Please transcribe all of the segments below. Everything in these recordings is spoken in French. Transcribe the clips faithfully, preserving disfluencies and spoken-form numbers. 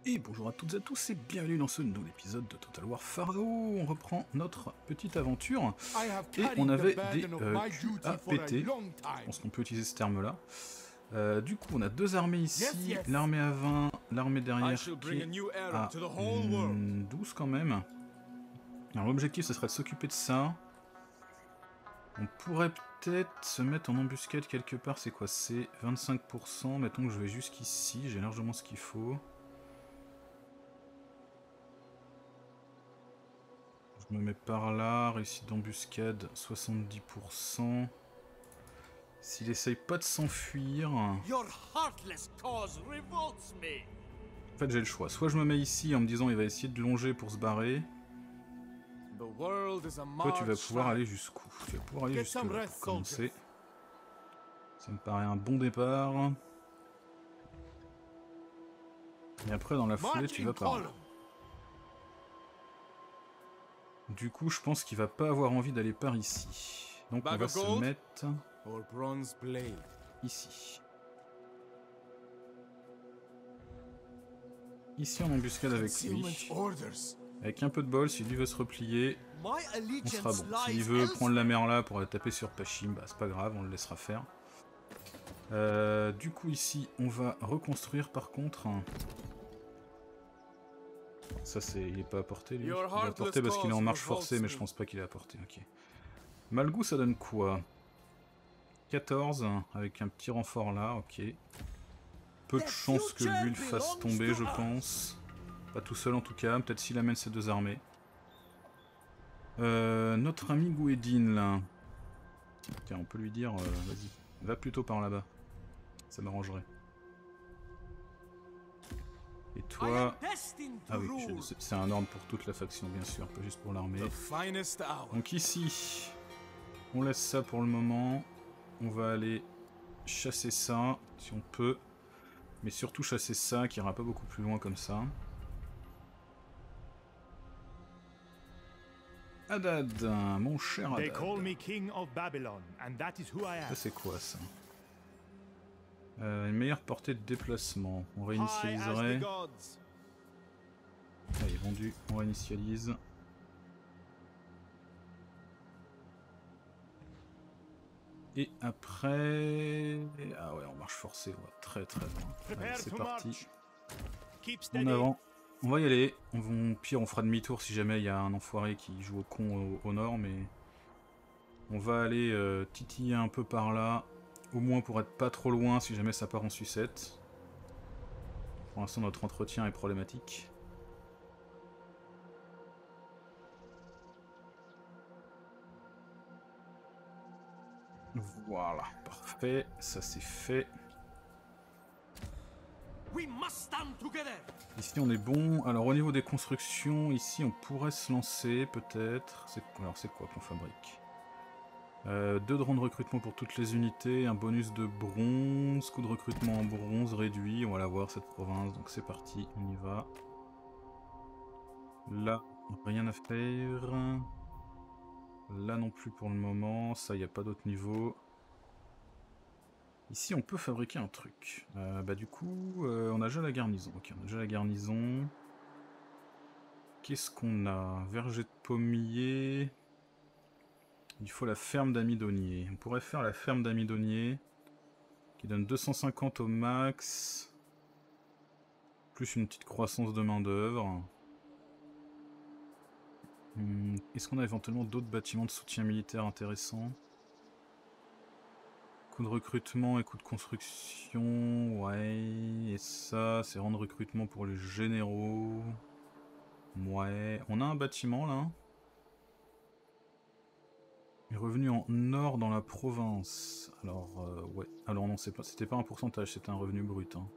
Et bonjour à toutes et à tous et bienvenue dans ce nouvel épisode de Total War Pharaoh. On reprend notre petite aventure et on avait des euh, culs à péter. Je pense qu'on peut utiliser ce terme-là. Euh, du coup, on a deux armées ici, l'armée à vingt, l'armée derrière qui est à hmm, douze quand même. Alors l'objectif, ce serait de s'occuper de ça. On pourrait peut-être se mettre en embuscade quelque part, c'est quoi? C'est vingt-cinq pour cent, mettons que je vais jusqu'ici, j'ai largement ce qu'il faut. Je me mets par là, réussite d'embuscade soixante-dix pour cent. S'il essaye pas de s'enfuir... En fait j'ai le choix, soit je me mets ici en me disant il va essayer de longer pour se barrer. Toi tu vas pouvoir aller jusqu'où? Tu vas pouvoir aller jusqu'où pour commencer. Ça me paraît un bon départ. Et après dans la foulée tu vas par là. Du coup, je pense qu'il va pas avoir envie d'aller par ici. Donc on va se mettre ici. Ici en embuscade avec lui. Avec un peu de bol, si lui veut se replier, on sera bon. S'il veut prendre la mer là pour aller taper sur Pachim, bah c'est pas grave, on le laissera faire. Euh, du coup ici, on va reconstruire par contre... Ça, c'est, il est pas apporté, lui. Il est apporté parce qu'il est en marche forcée, mais je pense pas qu'il est apporté. Ok. Malgout, ça donne quoi? quatorze, avec un petit renfort là, ok. Peu de chance que lui le fasse tomber, je pense. Pas tout seul en tout cas, peut-être s'il amène ses deux armées. Euh, notre ami Gouedine, là. Tiens, on peut lui dire, euh, vas-y, va plutôt par là-bas. Ça m'arrangerait. Et toi... Ah oui, c'est un ordre pour toute la faction, bien sûr, pas juste pour l'armée. Donc ici, on laisse ça pour le moment. On va aller chasser ça, si on peut. Mais surtout chasser ça, qui ira pas beaucoup plus loin comme ça. Hadad, mon cher Hadad. Ça c'est quoi ça? Euh, une meilleure portée de déplacement. On réinitialiserait. Allez, vendu, on réinitialise. Et après... Ah ouais, on marche forcé, ouais. Très très loin. Allez, c'est parti. En avant. On va y aller. On va... Pire, on fera demi-tour si jamais il y a un enfoiré qui joue au con au, au nord, mais... On va aller euh, titiller un peu par là. Au moins pour être pas trop loin si jamais ça part en sucette. Pour l'instant, notre entretien est problématique. Voilà, parfait, ça c'est fait. Ici on est bon. Alors au niveau des constructions, ici on pourrait se lancer peut-être. Alors c'est quoi qu'on fabrique? euh, Deux drones de recrutement pour toutes les unités, un bonus de bronze, coût de recrutement en bronze réduit. On va la voir cette province, donc c'est parti, on y va. Là, rien à faire. Là non plus pour le moment, ça y a pas d'autre niveau. Ici on peut fabriquer un truc. Euh, bah du coup, euh, on a déjà la garnison. Ok, on a déjà la garnison. Qu'est-ce qu'on a? Verger de pommier. Il faut la ferme d'amidonnier. On pourrait faire la ferme d'amidonnier, qui donne deux cent cinquante au max. Plus une petite croissance de main d'œuvre. Hum, Est-ce qu'on a éventuellement d'autres bâtiments de soutien militaire intéressants? Coût de recrutement et coût de construction, ouais, et ça, c'est rang de recrutement pour les généraux. Ouais, on a un bâtiment là. Il est revenu en or dans la province. Alors, euh, ouais, alors non, c'est pas, c'était pas un pourcentage, c'était un revenu brut. Hein.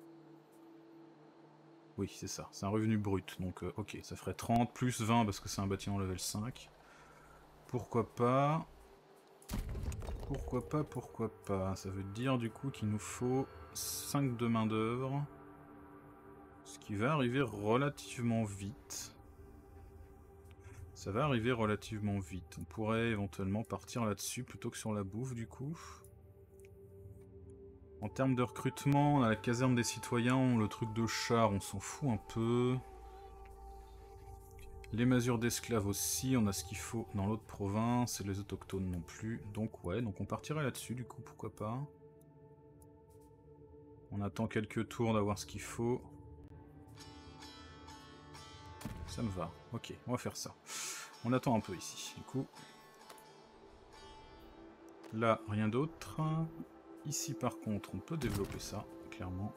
Oui, c'est ça, c'est un revenu brut, donc euh, ok, ça ferait trente plus vingt parce que c'est un bâtiment level cinq. Pourquoi pas? Pourquoi pas, pourquoi pas? Ça veut dire du coup qu'il nous faut cinq de main d'œuvre. Ce qui va arriver relativement vite. Ça va arriver relativement vite. On pourrait éventuellement partir là-dessus plutôt que sur la bouffe du coup. En termes de recrutement, on a la caserne des citoyens, le truc de char, on s'en fout un peu. Les masures d'esclaves aussi, on a ce qu'il faut dans l'autre province, et les autochtones non plus. Donc ouais, donc on partirait là-dessus du coup, pourquoi pas. On attend quelques tours d'avoir ce qu'il faut. Ça me va. Ok, on va faire ça. On attend un peu ici, du coup. Là, rien d'autre. Ici, par contre, on peut développer ça, clairement.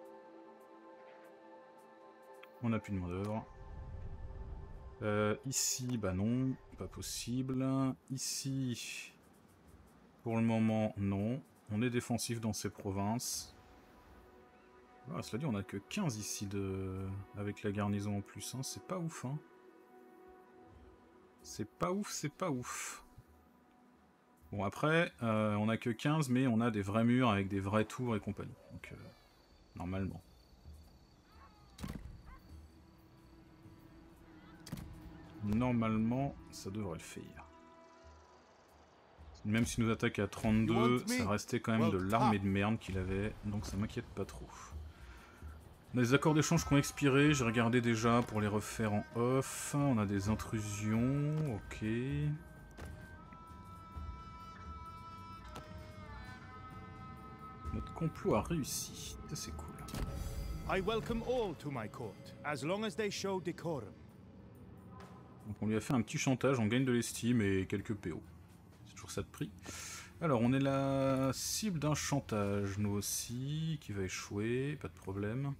On n'a plus de main-d'œuvre. Euh, ici, bah non, pas possible. Ici, pour le moment, non. On est défensif dans ces provinces. Ah, cela dit, on a que quinze ici de... avec la garnison en plus. Hein. C'est pas ouf. Hein. C'est pas ouf, c'est pas ouf. Bon, après, euh, on a que quinze, mais on a des vrais murs avec des vrais tours et compagnie. Donc, euh, normalement. Normalement, ça devrait le faire. Même s'il nous attaque à trente-deux, ça restait quand même de l'armée de merde qu'il avait, donc ça m'inquiète pas trop. On a des accords d'échange qui ont expiré, j'ai regardé déjà pour les refaire en off. On a des intrusions, ok. Notre complot a réussi, ça c'est cool. I welcome all to my court, as long as they show decorum. Donc on lui a fait un petit chantage, on gagne de l'estime et quelques P O. C'est toujours ça de prix. Alors on est la cible d'un chantage, nous aussi, qui va échouer, pas de problème.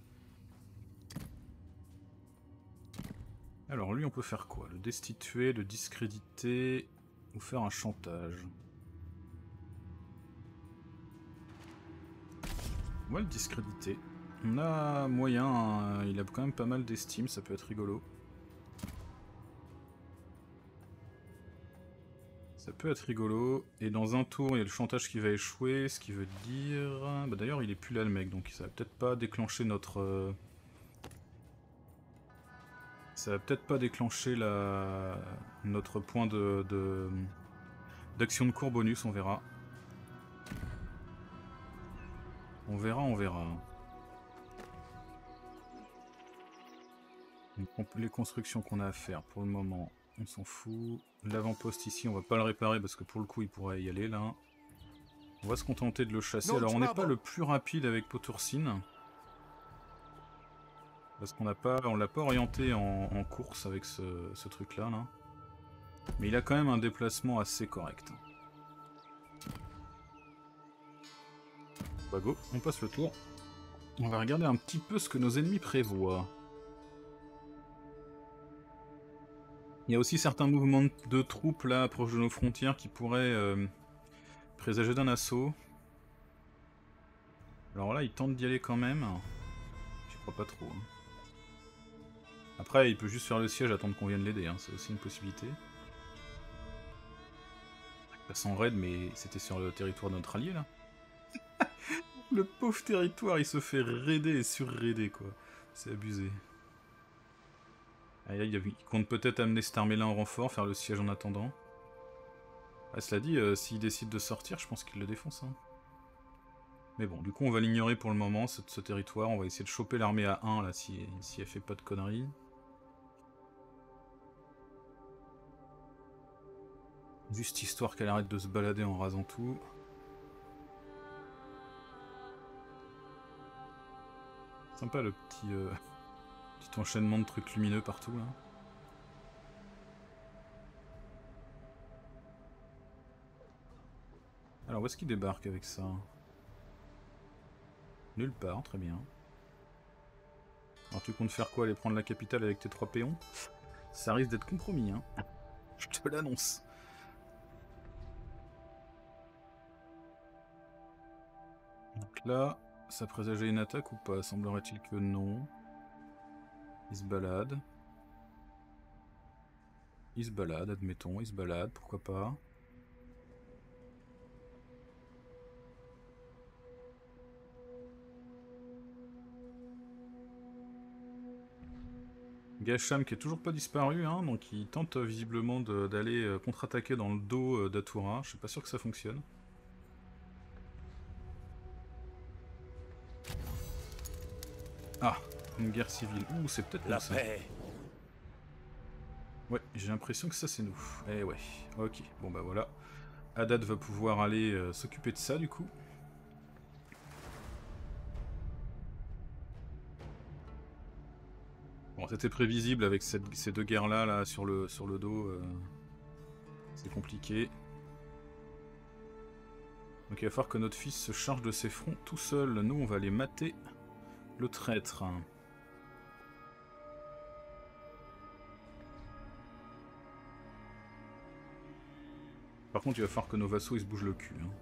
Alors lui on peut faire quoi? Le destituer, le discréditer, ou faire un chantage? On va le discréditer. On a moyen, hein, il a quand même pas mal d'estime, ça peut être rigolo. Ça peut être rigolo, et dans un tour il y a le chantage qui va échouer, ce qui veut dire... Bah, d'ailleurs il est plus là le mec, donc ça va peut-être pas déclencher notre... Euh... Ça va peut-être pas déclencher la... notre point de... de... d'action de cours bonus, on verra. On verra, on verra. Donc, les constructions qu'on a à faire pour le moment, on s'en fout. L'avant-poste ici, on va pas le réparer parce que pour le coup il pourrait y aller là. On va se contenter de le chasser. Alors on n'est pas le plus rapide avec Potourcine. Parce qu'on n'a pas, on l'a pas orienté en, en course avec ce, ce truc là, là. Mais il a quand même un déplacement assez correct. Bah go, on passe le tour. On va regarder un petit peu ce que nos ennemis prévoient. Il y a aussi certains mouvements de troupes là, proches de nos frontières, qui pourraient euh, présager d'un assaut. Alors là, il tente d'y aller quand même. Je crois pas trop. Hein. Après, il peut juste faire le siège, attendre qu'on vienne l'aider, hein. C'est aussi une possibilité. Il passe en raid, mais c'était sur le territoire de notre allié là. Le pauvre territoire, il se fait raider et sur-raider quoi. C'est abusé. Aïe, aïe, il compte peut-être amener cette armée-là en renfort, faire le siège en attendant. Ah, cela dit, euh, s'il décide de sortir, je pense qu'il le défonce. Hein. Mais bon, du coup, on va l'ignorer pour le moment, ce, ce territoire. On va essayer de choper l'armée à un, là, si, si elle fait pas de conneries. Juste histoire qu'elle arrête de se balader en rasant tout. Sympa le petit... Euh... Petit enchaînement de trucs lumineux partout là. Alors où est-ce qu'il débarque avec ça? Nulle part, très bien. Alors tu comptes faire quoi? Aller prendre la capitale avec tes trois péons? Ça risque d'être compromis, hein. Je te l'annonce. Donc là, ça présageait une attaque ou pas? Semblerait-il que non. Il se balade. Il se balade, admettons, il se balade, pourquoi pas. Gasham qui est toujours pas disparu, hein, donc il tente euh, visiblement d'aller euh, contre-attaquer dans le dos euh, d'Atura. Je suis pas sûr que ça fonctionne. Ah, une guerre civile. Ouh, c'est peut-être la ça. paix. Ouais, j'ai l'impression que ça c'est nous. Eh ouais, ok. Bon bah voilà. Haddad va pouvoir aller euh, s'occuper de ça du coup. Bon, c'était prévisible avec cette, ces deux guerres-là là, sur, le, sur le dos. Euh, c'est compliqué. Donc il va falloir que notre fils se charge de ses fronts tout seul. Nous, on va aller mater le traître. Par contre, il va falloir que nos vassaux ils se bougent le cul. Hein.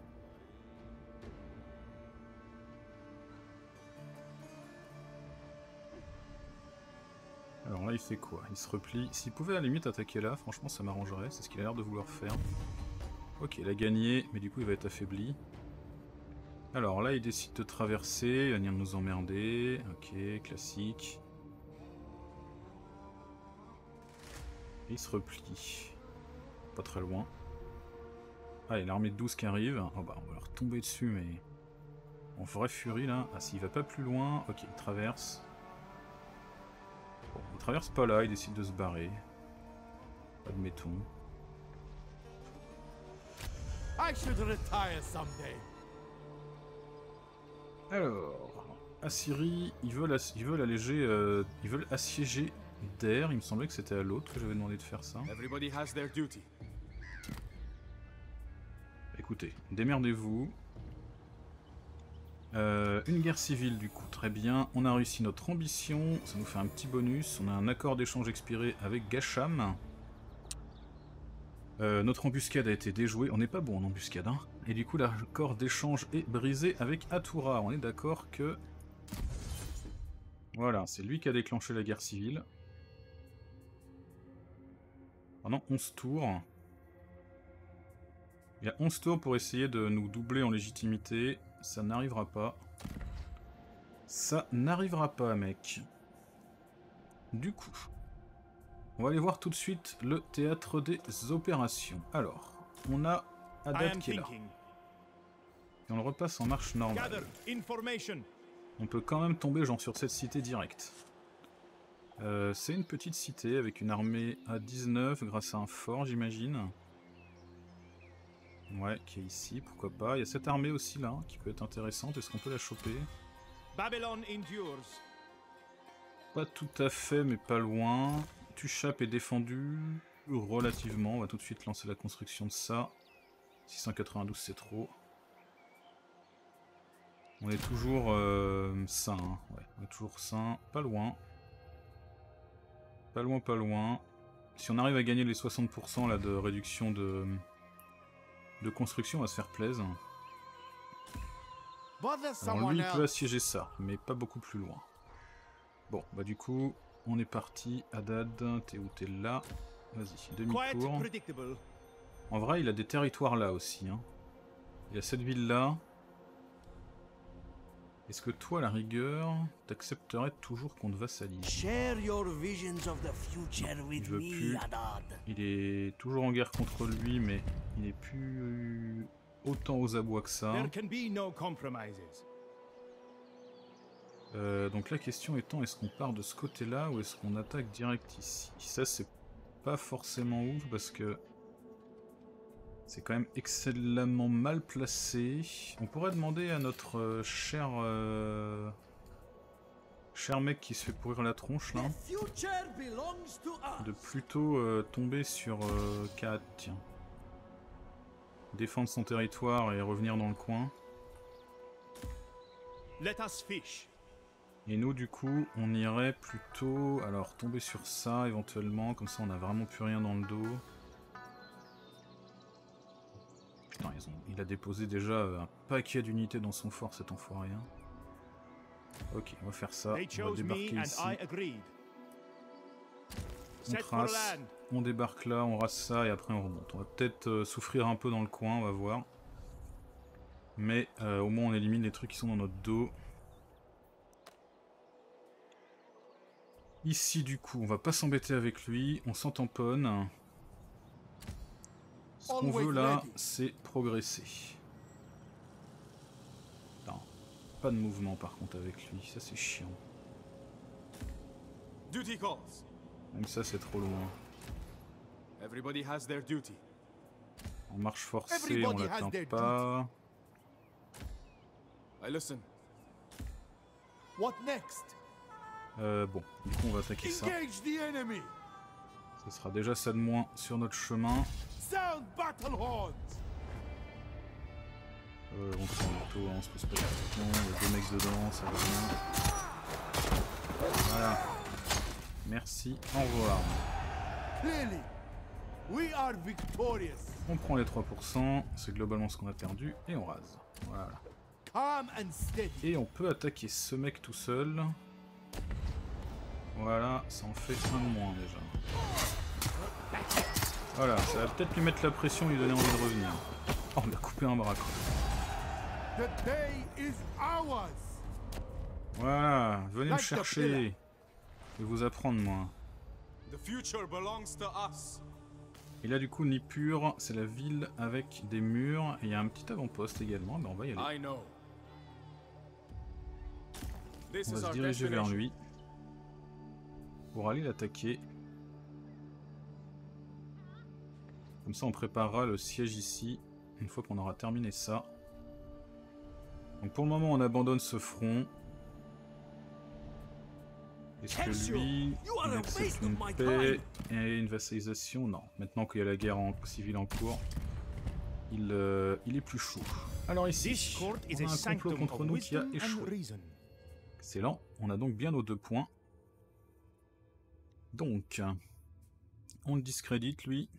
Alors là, il fait quoi? Il se replie. S'il pouvait à la limite attaquer là, franchement, ça m'arrangerait. C'est ce qu'il a l'air de vouloir faire. Ok, il a gagné, mais du coup, il va être affaibli. Alors là, il décide de traverser, il va venir nous emmerder. Ok, classique. Et il se replie. Pas très loin. Ah, il y a l'armée de douze qui arrive. Oh bah, on va leur tomber dessus, mais... En vraie furie, là. Ah, s'il va pas plus loin... Ok, il traverse. Bon, il traverse pas là, il décide de se barrer. Admettons. I should retire someday. Alors... Assyrie, ils veulent, ass ils veulent alléger... Euh, ils veulent assiéger Der. Il me semblait que c'était à l'autre que j'avais demandé de faire ça. Everybody has their duty. Écoutez, démerdez-vous. Euh, une guerre civile du coup, très bien. On a réussi notre ambition, ça nous fait un petit bonus. On a un accord d'échange expiré avec Gasham. Euh, notre embuscade a été déjouée. On n'est pas bon en embuscade, hein. Et du coup, l'accord d'échange est brisé avec Atura. On est d'accord que... Voilà, c'est lui qui a déclenché la guerre civile. Pendant onze tours. Il y a onze tours pour essayer de nous doubler en légitimité. Ça n'arrivera pas. Ça n'arrivera pas, mec. Du coup, on va aller voir tout de suite le théâtre des opérations. Alors, on a Haddad qui est là. Et on le repasse en marche normale. On peut quand même tomber genre sur cette cité directe. Euh, c'est une petite cité avec une armée à dix-neuf grâce à un fort, j'imagine. Ouais, qui est ici, pourquoi pas. Il y a cette armée aussi là, qui peut être intéressante. Est-ce qu'on peut la choper? Babylon endures. Pas tout à fait, mais pas loin. Tushap est défendu relativement. On va tout de suite lancer la construction de ça. six cent quatre-vingt-douze, c'est trop. On est toujours euh, sain. Hein. Ouais, on est toujours sain. Pas loin. Pas loin, pas loin. Si on arrive à gagner les soixante pour cent là, de réduction de... de construction, on va se faire plaisir. Alors lui, il peut assiéger ça, mais pas beaucoup plus loin. Bon, bah du coup, on est parti. Haddad, t'es où? T'es là. Vas-y, demi-tour. En vrai, il a des territoires là aussi. Hein. Il y a cette ville-là. Est-ce que toi, à la rigueur, t'accepterais toujours qu'on te vassalise? Il veut plus. Il est toujours en guerre contre lui, mais il n'est plus autant aux abois que ça. Euh, donc la question étant, est-ce qu'on part de ce côté-là ou est-ce qu'on attaque direct ici? Ça, c'est pas forcément ouf parce que c'est quand même excellemment mal placé. On pourrait demander à notre euh, cher euh, cher mec qui se fait pourrir la tronche là de plutôt euh, tomber sur euh, Kaat, tiens. Défendre son territoire et revenir dans le coin. Let us fish. Et nous du coup on irait plutôt alors tomber sur ça éventuellement, comme ça on a vraiment plus rien dans le dos. Putain, ils ont... il a déposé déjà un paquet d'unités dans son fort, cet enfoiré. Hein. Ok, on va faire ça. On va débarquer ici. On trace, on débarque là, on rase ça et après on remonte. On va peut-être euh, souffrir un peu dans le coin, on va voir. Mais euh, au moins on élimine les trucs qui sont dans notre dos. Ici du coup, on va pas s'embêter avec lui, on s'en tamponne. Ce qu'on veut là, c'est progresser. Non, pas de mouvement par contre avec lui, ça c'est chiant. Duty calls. Même ça, c'est trop loin. Everybody has their duty. En marche forcée, on l'atteint pas. I listen. What next? Euh, bon, du coup, on va attaquer ça. Engage the enemy. Ça sera déjà ça de moins sur notre chemin. Sound battle horns. Euh, on prend l'auto, on se pose pas de questions. Il y a deux mecs dedans, ça va bien. Voilà. Merci, au revoir. Clearly, we are victorious. On prend les trois pour cent, c'est globalement ce qu'on a perdu, et on rase. Voilà. Calm and steady. Et on peut attaquer ce mec tout seul. Voilà, ça en fait un de moins déjà. Voilà, ça va peut-être lui mettre la pression et lui donner envie de revenir. Oh, on a coupé un bras quoi. The day is ours. Voilà, venez me chercher. Et vous apprendre moi. The future belongs to us. Et là du coup Nippur, c'est la ville avec des murs et il y a un petit avant-poste également, mais on va y aller. I know. On va se diriger vers lui pour aller l'attaquer. Comme ça on préparera le siège ici une fois qu'on aura terminé ça. Donc pour le moment on abandonne ce front. Est-ce que lui, il accepte une paix et une vassalisation? Non. Maintenant qu'il y a la guerre en civile en cours, il, euh, il est plus chaud. Alors ici, on a un complot contre nous qui a échoué. Excellent. On a donc bien nos deux points. Donc, on le discrédite lui.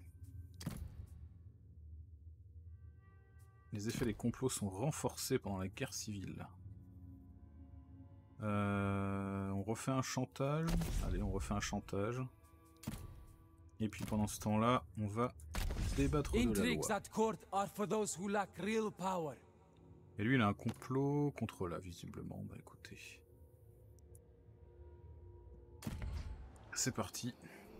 Les effets des complots sont renforcés pendant la guerre civile. Euh, on refait un chantage. Allez, on refait un chantage. Et puis pendant ce temps-là, on va débattre de la loi. Et lui, il a un complot contre là, visiblement. Bah écoutez. C'est parti.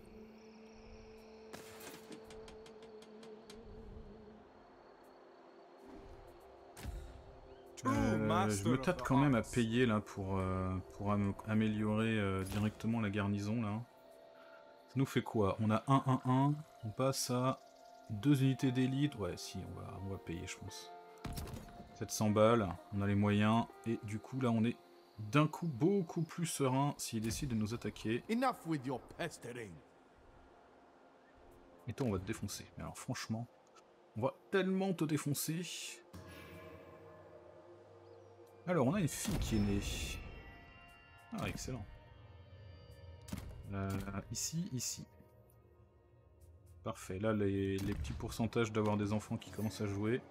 Euh, je me tâte quand même à payer là pour, euh, pour am améliorer euh, directement la garnison là. Ça nous fait quoi? On a un un un, on passe à deux unités d'élite. Ouais si, on va, on va payer je pense. sept cents balles, on a les moyens et du coup là on est d'un coup beaucoup plus serein s'il décide de nous attaquer. Enough with your pestering. Et toi on va te défoncer. Mais alors franchement, on va tellement te défoncer. Alors, on a une fille qui est née. Ah, excellent. Euh, ici, ici. Parfait. Là, les, les petits pourcentages d'avoir des enfants qui commencent à jouer.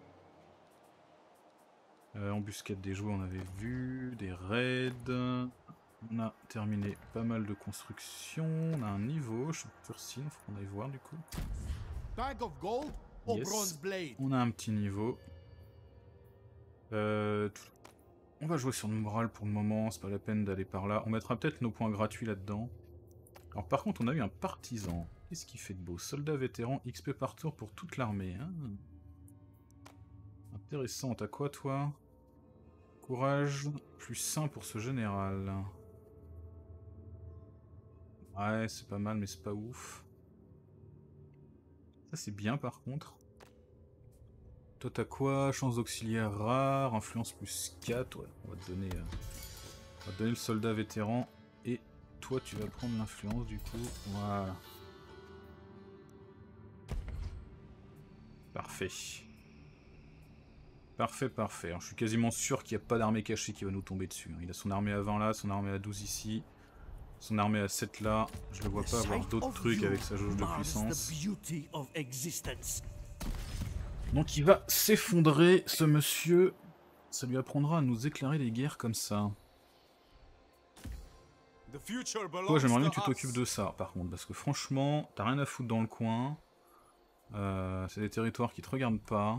Euh, embuscade des jouets, on avait vu. Des raids. On a terminé pas mal de constructions. On a un niveau. Je suis Turcine, faut qu'on aille voir du coup. Bag of gold or Yes. bronze blade? On a un petit niveau. Euh... On va jouer sur le moral pour le moment, c'est pas la peine d'aller par là. On mettra peut-être nos points gratuits là-dedans. Alors par contre, on a eu un partisan. Qu'est-ce qu'il fait de beau? Soldat vétéran, X P par tour pour toute l'armée. Hein, intéressant, t'as quoi toi? Courage, plus un pour ce général. Ouais, c'est pas mal, mais c'est pas ouf. Ça c'est bien par contre. Toi t'as quoi? Chance d'auxiliaire rare, influence plus quatre, ouais, on va te donner, euh, on va te donner le soldat vétéran, et toi tu vas prendre l'influence du coup, voilà. Parfait. Parfait, parfait. Alors, je suis quasiment sûr qu'il n'y a pas d'armée cachée qui va nous tomber dessus. Il a son armée à vingt là, son armée à douze ici, son armée à sept là, je le vois pas avoir d'autres trucs avec sa jauge de puissance. Donc il va s'effondrer, ce monsieur. Ça lui apprendra à nous éclairer les guerres comme ça. Toi, j'aimerais bien que tu t'occupes de ça, par contre, parce que franchement, t'as rien à foutre dans le coin. Euh, c'est des territoires qui te regardent pas.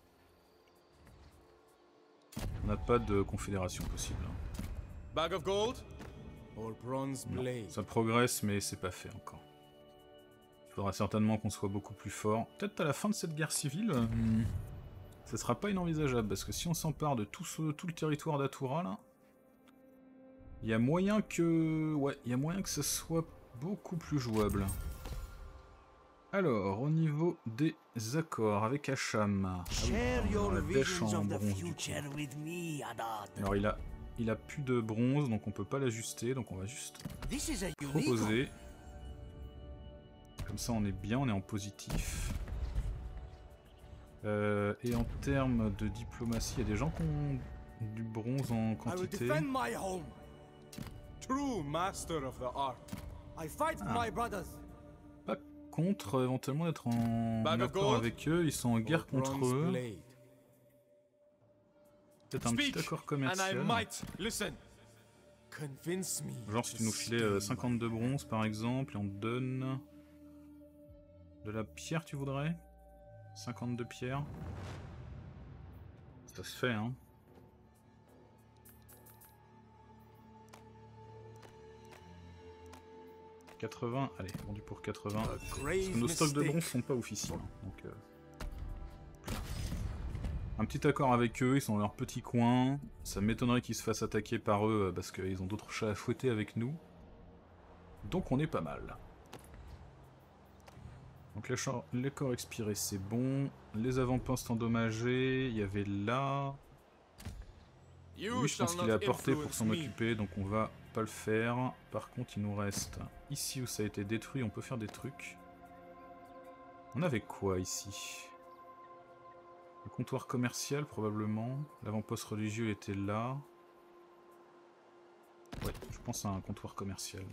On n'a pas de confédération possible. Bag of gold or bronze blade? Non, ça progresse, mais c'est pas fait encore. Il faudra certainement qu'on soit beaucoup plus fort. Peut-être à la fin de cette guerre civile, hmm, ça sera pas inenvisageable, parce que si on s'empare de tout, ce, tout le territoire d'Atura, là, Il y a moyen que... Ouais, il y a moyen que ça soit beaucoup plus jouable. Alors, au niveau des accords avec Hacham. On a la dèche en bronze du coup. Alors il a, il a plus de bronze, donc on peut pas l'ajuster, donc on va juste proposer. Comme ça on est bien, on est en positif. Euh, et en termes de diplomatie, il y a des gens qui ont du bronze en quantité. Ah. Pas contre éventuellement d'être en accord avec eux, ils sont en guerre contre eux. Peut-être un petit accord commercial. Genre si tu nous filais euh, cinquante-deux bronze par exemple et on te donne de la pierre, tu voudrais? cinquante-deux pierres. Ça se fait hein. quatre-vingts, allez, vendu pour quatre-vingts. Parce que nos stocks de bronze sont pas officiels. Donc, euh... un petit accord avec eux, ils sont dans leur petit coin. Ça m'étonnerait qu'ils se fassent attaquer par eux parce qu'ils ont d'autres chats à fouetter avec nous. Donc on est pas mal. Donc les corps expirés c'est bon. Les avant-postes endommagés, il y avait là... Lui je pense qu'il est à portée pour s'en occuper, donc on va pas le faire. Par contre il nous reste ici où ça a été détruit, on peut faire des trucs. On avait quoi ici? Le comptoir commercial probablement. L'avant-poste religieux était là. Ouais, je pense à un comptoir commercial.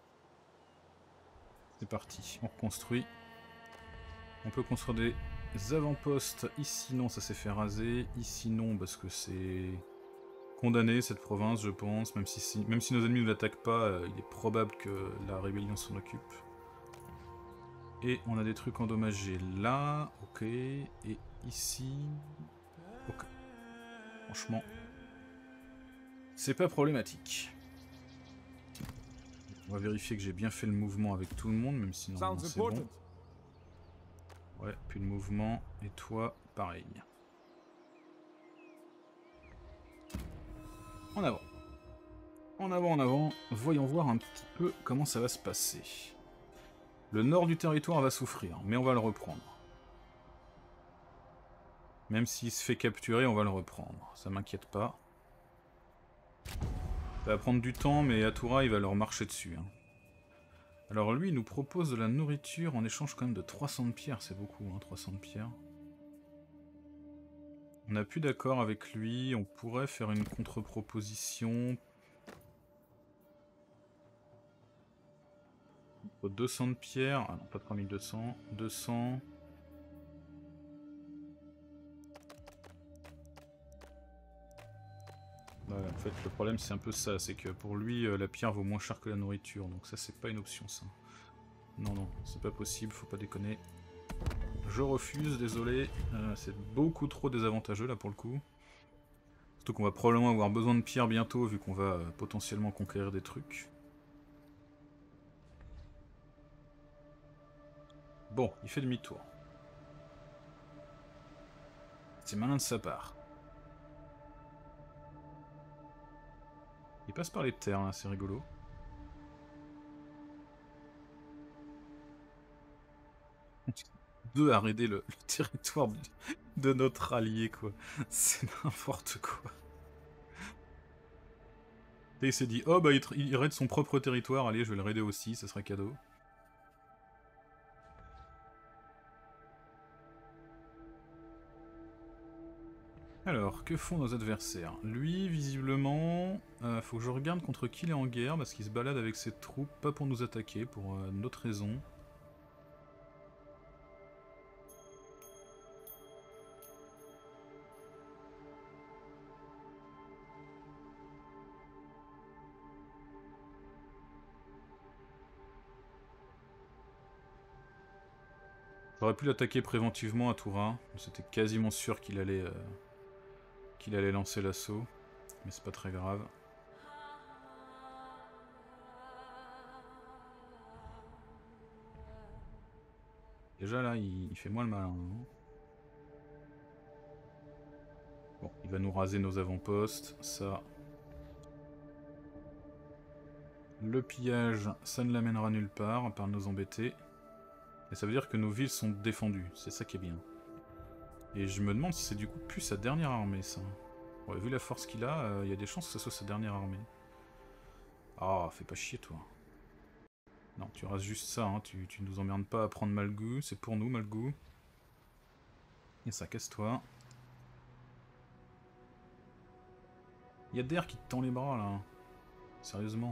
C'est parti, on reconstruit. On peut construire des avant-postes. Ici non, ça s'est fait raser. Ici non, parce que c'est... condamné cette province, je pense, même si, si, même si nos ennemis ne l'attaquent pas, euh, il est probable que la rébellion s'en occupe. Et on a des trucs endommagés là, ok, et ici, ok. Franchement, c'est pas problématique. On va vérifier que j'ai bien fait le mouvement avec tout le monde, même si normalement c'est bon. Ouais, puis le mouvement, et toi, pareil. En avant. En avant, en avant. Voyons voir un petit peu comment ça va se passer. Le nord du territoire va souffrir, mais on va le reprendre. Même s'il se fait capturer, on va le reprendre. Ça m'inquiète pas. Ça va prendre du temps, mais Atura, il va leur marcher dessus. Hein. Alors lui, il nous propose de la nourriture en échange quand même de trois cents de pierres. C'est beaucoup, hein, trois cents de pierres. On n'a plus d'accord avec lui, on pourrait faire une contre-proposition. deux cents de pierre, ah non pas trois mille deux cents, deux cents. Ouais, en fait le problème c'est un peu ça, c'est que pour lui euh, la pierre vaut moins cher que la nourriture, donc ça c'est pas une option ça. Non non, c'est pas possible, faut pas déconner. Je refuse, désolé, euh, c'est beaucoup trop désavantageux là pour le coup. Surtout qu'on va probablement avoir besoin de pierre bientôt vu qu'on va euh, potentiellement conquérir des trucs. Bon, il fait demi-tour. C'est malin de sa part. Il passe par les terres là, c'est rigolo. Deux à raider le, le territoire de, de notre allié quoi. C'est n'importe quoi. Et il s'est dit, oh bah il, il raide son propre territoire, allez je vais le raider aussi, ça sera cadeau. Alors, que font nos adversaires? Lui, visiblement, euh, faut que je regarde contre qui il est en guerre, parce qu'il se balade avec ses troupes, pas pour nous attaquer, pour euh, d'autres raisons. J'aurais pu l'attaquer préventivement à Toura, c'était quasiment sûr qu'il allait, euh, qu'il allait lancer l'assaut, mais c'est pas très grave. Déjà là, il, il fait moins le malin. Hein. Bon, il va nous raser nos avant-postes, ça... Le pillage, ça ne l'amènera nulle part, à part nous embêter. Et ça veut dire que nos villes sont défendues, c'est ça qui est bien. Et je me demande si c'est du coup plus sa dernière armée, ça. Ouais, vu la force qu'il a, il euh, y a des chances que ce soit sa dernière armée. Ah, fais pas chier, toi. Non, tu restes juste ça, hein. tu, tu nous emmerdes pas à prendre Malgou, c'est pour nous, Malgou. Et ça, casse-toi. Y'a Der qui te tend les bras, là. Sérieusement.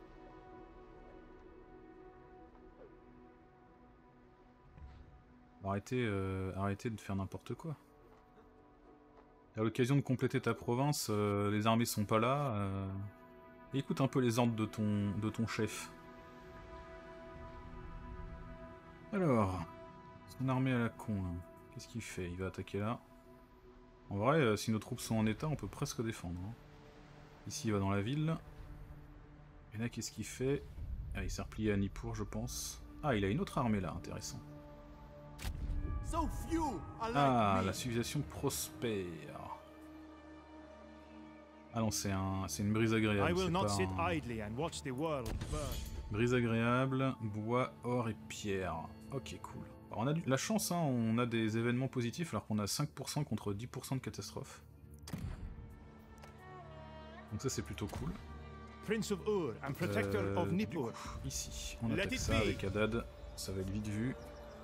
Arrêtez, euh, arrêtez de faire n'importe quoi. À l'occasion de compléter ta province, euh, les armées sont pas là. Euh... Écoute un peu les ordres de ton, de ton chef. Alors, son armée à la con, hein. Qu'est-ce qu'il fait? Il va attaquer là. En vrai, euh, si nos troupes sont en état, on peut presque défendre. Hein. Ici, il va dans la ville. Et là, qu'est-ce qu'il fait? Ah, il s'est replié à Nippur, je pense. Ah, il a une autre armée là, intéressant. Ah, la civilisation prospère. Ah non, c'est un, c'est une brise agréable. C'est pas un... Brise agréable, bois, or et pierre. Ok, cool. Alors, on a du... la chance, hein, on a des événements positifs alors qu'on a cinq pour cent contre dix pour cent de catastrophes. Donc ça, c'est plutôt cool. Prince of Ur and protector euh, of Nippur. Coup, ici, on attaque ça avec Haddad. Ça va être vite vu.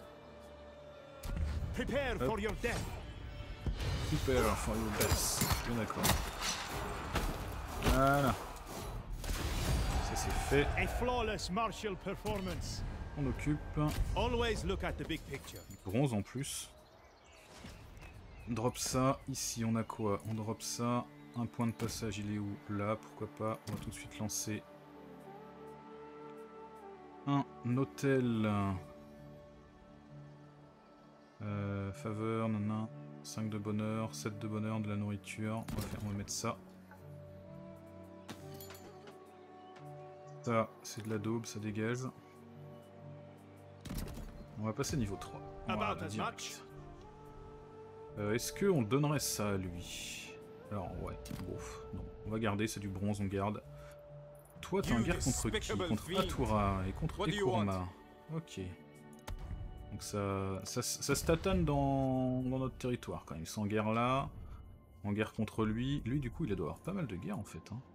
Prepare Hop. for your death. Prepare for your death. Bien d'accord. Voilà. Ça c'est fait. A flawless martial performance. On occupe. Always look at the big picture. Bronze en plus. Drop ça. Ici on a quoi? On drop ça. Un point de passage, il est où? Là, pourquoi pas. On va tout de suite lancer un hôtel. Euh, faveur, nanan. cinq de bonheur, sept de bonheur, de la nourriture. On va, faire, on va mettre ça. Ça, c'est de la daube, ça dégage. On va passer niveau trois. Voilà, direct. Euh, Est-ce qu'on donnerait ça à lui? Alors ouais, bon, non, on va garder, c'est du bronze, on garde. Toi, t'es en guerre contre qui? Contre Atura et contre Ekurma. Ok. Donc ça, ça, ça se tatane dans, dans notre territoire quand même. Ils sont en guerre là, en guerre contre lui. Lui, du coup, il doit avoir pas mal de guerres en fait. Hein.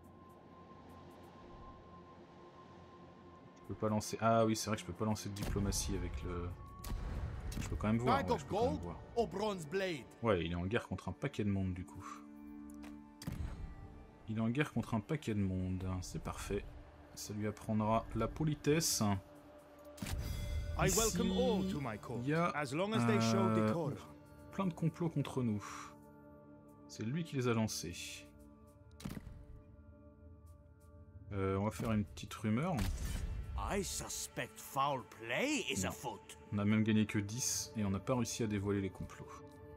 Je peux pas lancer... Ah oui, c'est vrai que je peux pas lancer de diplomatie avec le... Je peux quand même voir. Ouais, je peux quand même voir. Ouais, il est en guerre contre un paquet de monde du coup. Il est en guerre contre un paquet de monde, c'est parfait. Ça lui apprendra la politesse. Ici, il y a euh, plein de complots contre nous. C'est lui qui les a lancés. Euh, on va faire une petite rumeur. I suspect foul play is afoot. On a même gagné que dix et on n'a pas réussi à dévoiler les complots.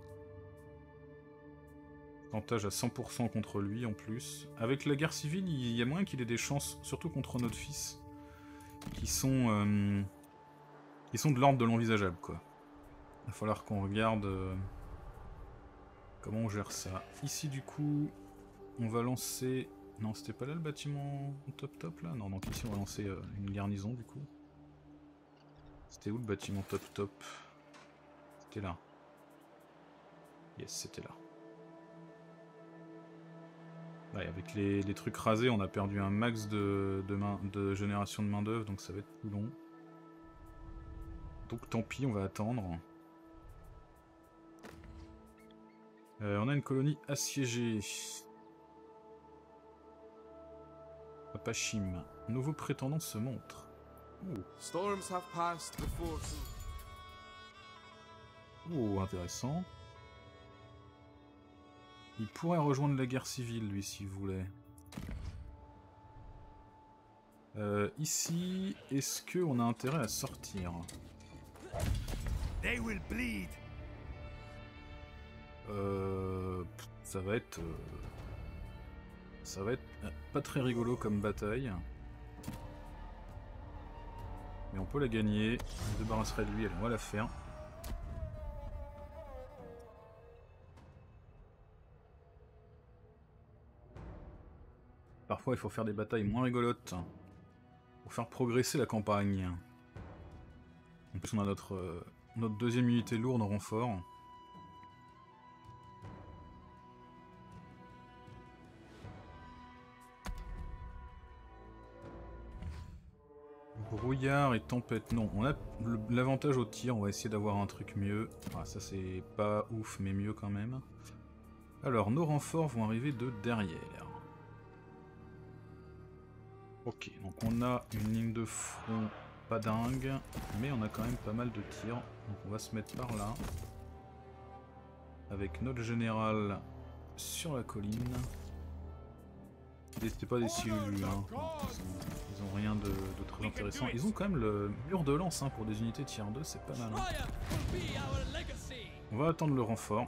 Avantage à cent pour cent contre lui en plus. Avec la guerre civile, il y a moyen qu'il ait des chances, surtout contre notre fils, qui sont, euh, qui sont de l'ordre de l'envisageable, quoi. Il va falloir qu'on regarde euh, comment on gère ça. Ici, du coup, on va lancer... Non, c'était pas là le bâtiment top top, là? Non, donc ici, on va lancer euh, une garnison, du coup. C'était où le bâtiment top top? C'était là. Yes, c'était là. Ouais, avec les, les trucs rasés, on a perdu un max de, de, main, de génération de main d'œuvre, donc ça va être plus long. Donc tant pis, on va attendre. Euh, on a une colonie assiégée. Apachim. Nouveau prétendant se montre. Oh. Storms have passed before. Oh, intéressant. Il pourrait rejoindre la guerre civile, lui, s'il voulait. Euh, ici, est-ce qu'on a intérêt à sortir? They will bleed. Euh, ça va être... Euh, ça va être euh, pas très rigolo comme bataille. Mais on peut la gagner. On se débarrasserait de lui, allez, on va la faire. Parfois, il faut faire des batailles moins rigolotes. pour faire progresser la campagne. En plus on a notre, euh, notre deuxième unité lourde en renfort. Brouillard et tempête, non, on a l'avantage au tir, on va essayer d'avoir un truc mieux. Ah, ça c'est pas ouf, mais mieux quand même. Alors, nos renforts vont arriver de derrière. Ok, donc on a une ligne de front pas dingue, mais on a quand même pas mal de tirs. Donc on va se mettre par là. Avec notre général sur la colline. C'était pas des silulus, hein. Ils ont rien de, de très intéressant. Ils ont quand même le mur de lance hein, pour des unités tier deux, c'est pas mal. Hein. On va attendre le renfort.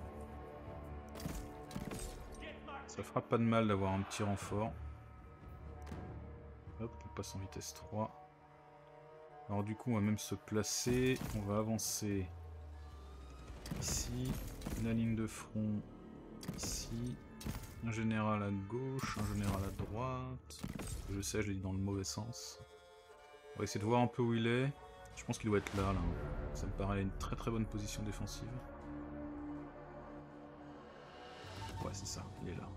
Ça fera pas de mal d'avoir un petit renfort. Hop, on passe en vitesse trois. Alors du coup on va même se placer. On va avancer ici. La ligne de front ici. Un général à gauche, un général à droite. Je sais, je l'ai dit dans le mauvais sens. On va essayer de voir un peu où il est. Je pense qu'il doit être là, là. Ça me paraît une très très bonne position défensive. Ouais, c'est ça, il est là.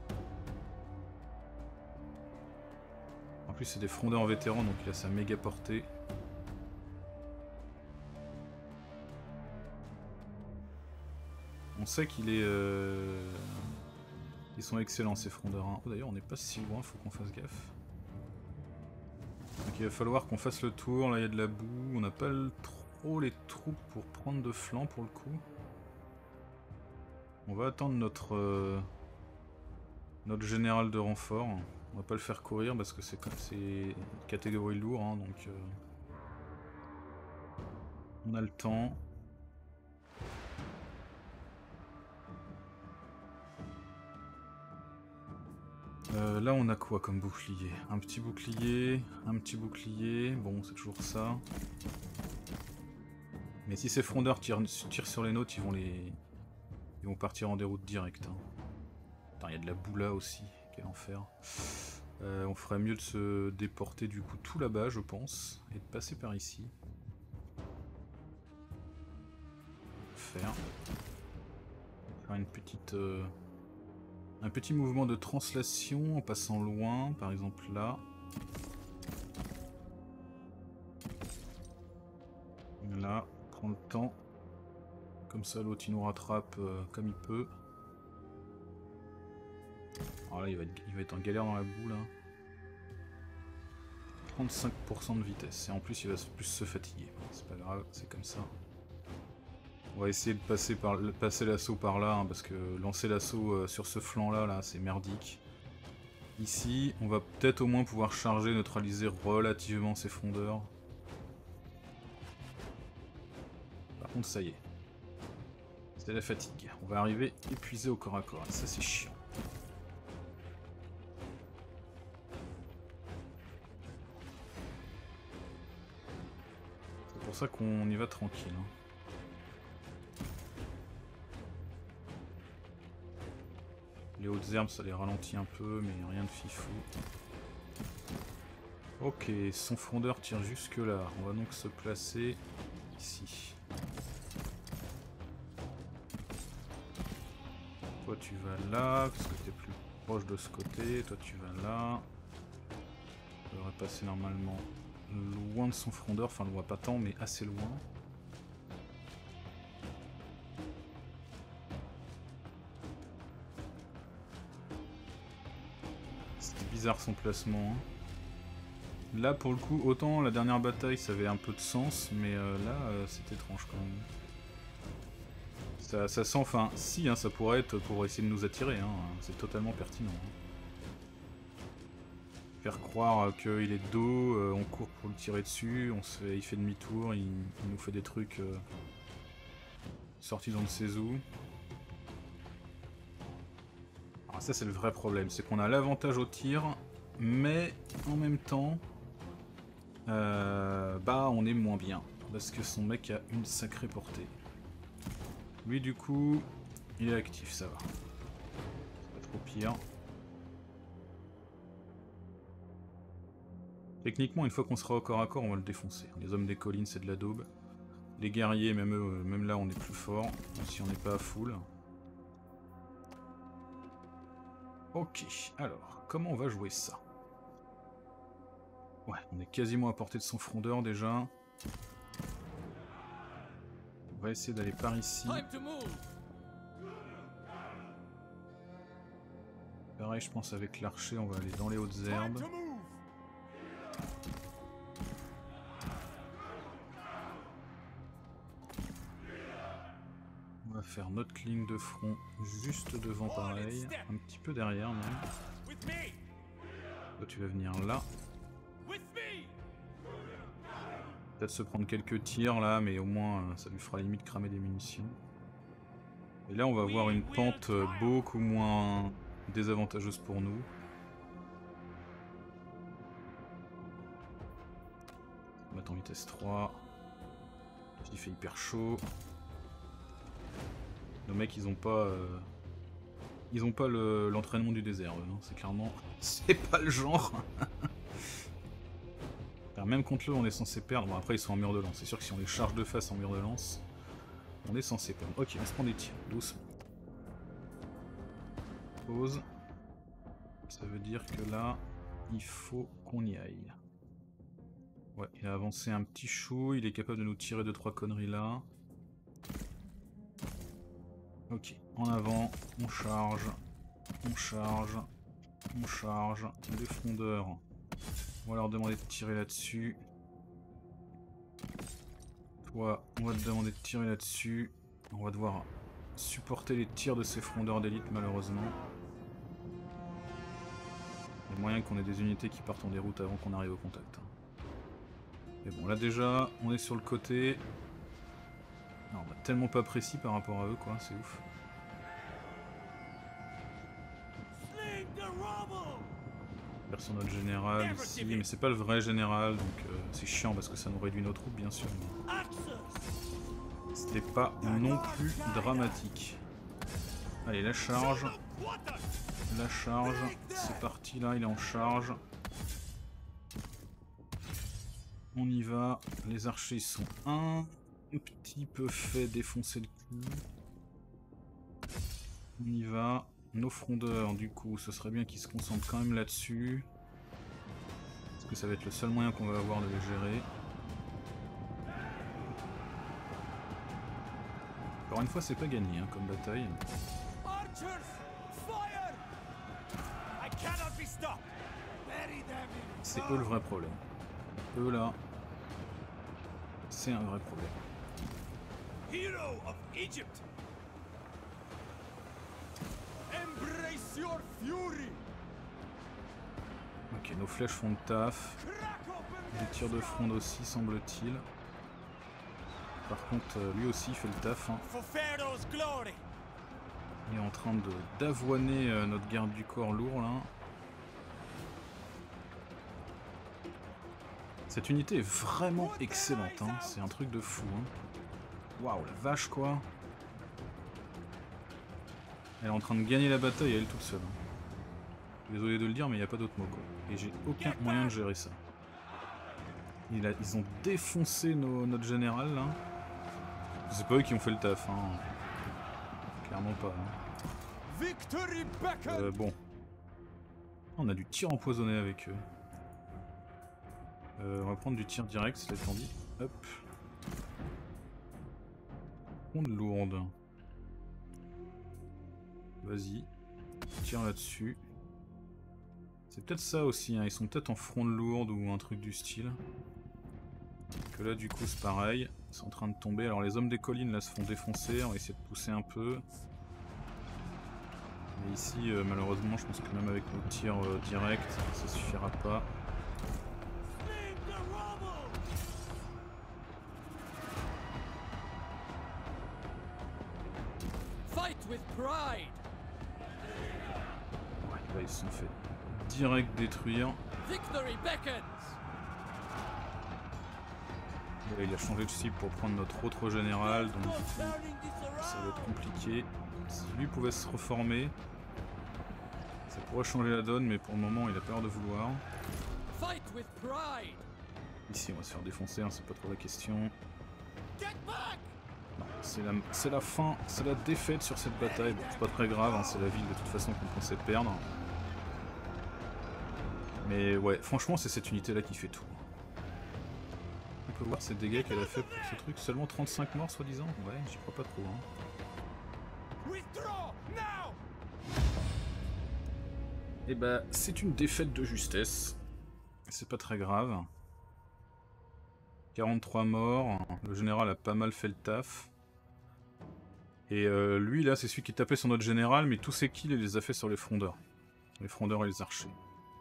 En plus, c'est des frondeurs vétérans, donc il a sa méga portée. On sait qu'il est... Euh... Ils sont excellents ces frondeurs. Hein. Oh, d'ailleurs on n'est pas si loin, faut qu'on fasse gaffe. Donc il va falloir qu'on fasse le tour, là il y a de la boue, on n'a pas le, trop les troupes pour prendre de flanc pour le coup. On va attendre notre, euh, notre général de renfort. On va pas le faire courir parce que c'est catégorie lourd, hein, donc euh, on a le temps. Euh, là on a quoi comme bouclier? Un petit bouclier, un petit bouclier, bon c'est toujours ça. Mais si ces frondeurs tirent, tirent sur les nôtres, ils vont les... Ils vont partir en déroute directe. Hein. Putain, il y a de la boue là aussi, quel enfer. Euh, on ferait mieux de se déporter du coup tout là-bas je pense, et de passer par ici. Faire. Faire une petite... Euh... Un petit mouvement de translation en passant loin, par exemple là. Là, on prend le temps. Comme ça l'autre il nous rattrape euh, comme il peut. Alors là il va, être, il va être en galère dans la boue là. trente-cinq pour cent de vitesse et en plus il va plus se fatiguer. C'est pas grave, c'est comme ça. On va essayer de passer, par, passer l'assaut par là, hein, parce que lancer l'assaut euh, sur ce flanc là, là c'est merdique. Ici, on va peut-être au moins pouvoir charger, neutraliser relativement ces frondeurs. Par contre, ça y est. C'est la fatigue. On va arriver épuisé au corps à corps, et ça c'est chiant. C'est pour ça qu'on y va tranquille. Hein. Les hautes herbes ça les ralentit un peu mais rien de fifou. Ok, son frondeur tire jusque là. On va donc se placer ici. Toi tu vas là, parce que tu es plus proche de ce côté. Toi tu vas là. On devrait passer normalement loin de son frondeur. Enfin on le voit pas tant mais assez loin. Bizarre son placement. Hein. Là pour le coup, autant la dernière bataille ça avait un peu de sens, mais euh, là euh, c'est étrange quand même. Ça, ça sent, enfin si, hein, ça pourrait être pour essayer de nous attirer, hein, c'est totalement pertinent. Hein. Faire croire qu'il est de dos, euh, on court pour le tirer dessus, on se fait, il fait demi-tour, il, il nous fait des trucs euh, sortis dans le sait où. Alors ça c'est le vrai problème, c'est qu'on a l'avantage au tir, mais en même temps, euh, bah on est moins bien, parce que son mec a une sacrée portée. Lui du coup, il est actif, ça va. C'est pas trop pire. Techniquement, une fois qu'on sera au corps à corps, on va le défoncer. Les hommes des collines, c'est de la daube. Les guerriers, même eux, même là, on est plus fort, même si on n'est pas à full. Ok, alors, comment on va jouer ça? Ouais, on est quasiment à portée de son frondeur déjà. On va essayer d'aller par ici. Pareil, je pense avec l'archer, on va aller dans les hautes herbes. On va faire notre ligne de front juste devant pareil, un petit peu derrière même. Toi tu vas venir là. Peut-être se prendre quelques tirs là, mais au moins ça lui fera limite cramer des munitions. Et là on va avoir une pente beaucoup moins désavantageuse pour nous. On va mettre en vitesse trois. Il fait hyper chaud. Nos mecs ils ont pas euh... ils ont pas l'entraînement le, du désert, hein. C'est clairement c'est pas le genre. Même contre eux on est censé perdre. Bon après ils sont en mur de lance, c'est sûr que si on les charge de face en mur de lance, on est censé perdre. Ok, on se prend des tirs, doucement. Pause. Ça veut dire que là, il faut qu'on y aille. Ouais, il a avancé un petit chou, il est capable de nous tirer deux trois conneries là. Ok, en avant, on charge, on charge, on charge, les frondeurs. On va leur demander de tirer là-dessus. Toi, on va te demander de tirer là-dessus. On va devoir supporter les tirs de ces frondeurs d'élite malheureusement. Il y a moyen qu'on ait des unités qui partent en déroute avant qu'on arrive au contact. Mais bon, là déjà, on est sur le côté. Non, on va tellement pas précis par rapport à eux, quoi, c'est ouf. Sur notre général ici, mais c'est pas le vrai général, donc euh, c'est chiant parce que ça nous réduit nos troupes bien sûr. C'était pas non plus dramatique. Allez, la charge. La charge. C'est parti là, il est en charge. On y va. Les archers sont un petit peu fait défoncer le cul. On y va. Nos frondeurs, du coup, ce serait bien qu'ils se concentrent quand même là-dessus. Parce que ça va être le seul moyen qu'on va avoir de les gérer. Encore une fois, c'est pas gagné hein, comme bataille. C'est eux le vrai problème. Eux là, c'est un vrai problème. Hero of Egypt. Ok, nos flèches font le taf. Les tirs de fronde aussi, semble-t-il. Par contre, lui aussi fait le taf. Hein. Il est en train de d'avoiner euh, notre garde du corps lourd là. Cette unité est vraiment excellente. Hein. C'est un truc de fou. Hein. Waouh, la vache quoi. Elle est en train de gagner la bataille elle toute seule. Désolé de le dire mais il n'y a pas d'autre mot quoi. Et j'ai aucun moyen de gérer ça. Il a, ils ont défoncé nos, notre général là. C'est pas eux qui ont fait le taf. Hein. Clairement pas. Hein. Euh, bon. On a du tir empoisonné avec eux. Euh, on va prendre du tir direct, c'est étant dit. Hop. Onde lourde. Vas-y, tire là-dessus. C'est peut-être ça aussi, hein. Ils sont peut-être en fronde lourde ou un truc du style. Que là du coup c'est pareil, ils sont en train de tomber. Alors les hommes des collines là se font défoncer, on va essayer de pousser un peu. Mais ici euh, malheureusement je pense que même avec nos tirs euh, directs ça suffira pas. With pride. Ouais, là ils se sont fait direct détruire. Victory beckons. Là, il a changé de cible pour prendre notre autre général, donc du coup, ça va être compliqué. Si lui pouvait se reformer, ça pourrait changer la donne, mais pour le moment il a peur de vouloir. with pride. Ici, on va se faire défoncer, hein, c'est pas trop la question. Get back! Non, c'est la, c'est la fin, c'est la défaite sur cette bataille. Bon, c'est pas très grave, hein, c'est la ville de toute façon qu'on pensait perdre. Mais ouais, franchement, c'est cette unité-là qui fait tout. On peut voir ces dégâts qu'elle a fait pour ce truc. Seulement trente-cinq morts, soi-disant. Ouais, j'y crois pas trop. Hein. Withdraw now! Et bah, c'est une défaite de justesse. C'est pas très grave. quarante-trois morts. Le général a pas mal fait le taf. Et euh, lui, là, c'est celui qui tapait sur notre général, mais tous ses kills, il les a fait sur les frondeurs. Les frondeurs et les archers.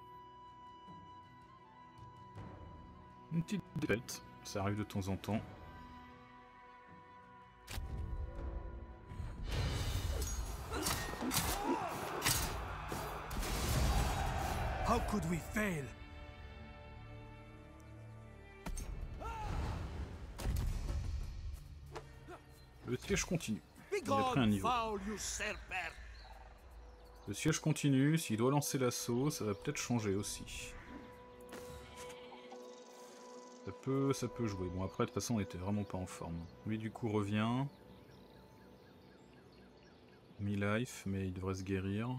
Une petite défaite, ça arrive de temps en temps. How could we fail? Le siège continue. Il a pris un niveau. Le siège continue, s'il doit lancer l'assaut, ça va peut-être changer aussi. Ça peut, ça peut jouer. Bon, après, de toute façon, on était vraiment pas en forme. Lui, du coup, revient. Mi-life, mais il devrait se guérir.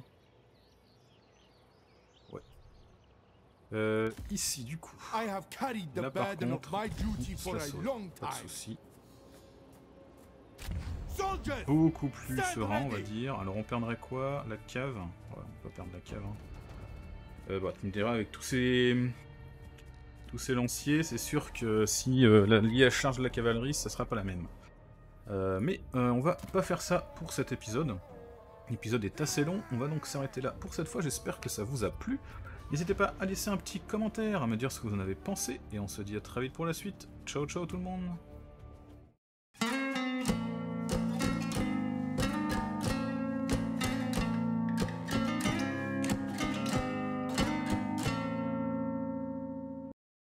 Ouais. Euh, ici, du coup. Là, par contre, ça pas de soucis. Beaucoup plus serein, on va dire. Alors, on perdrait quoi? La cave. Ouais, on peut perdre la cave. Hein. Euh, bah, tu me diras, avec tous ces... Tous ces lanciers, c'est sûr que si euh, l'I A charge de la cavalerie, ça sera pas la même. Euh, mais euh, on va pas faire ça pour cet épisode. L'épisode est assez long, on va donc s'arrêter là pour cette fois. J'espère que ça vous a plu. N'hésitez pas à laisser un petit commentaire, à me dire ce que vous en avez pensé, et on se dit à très vite pour la suite. Ciao ciao tout le monde!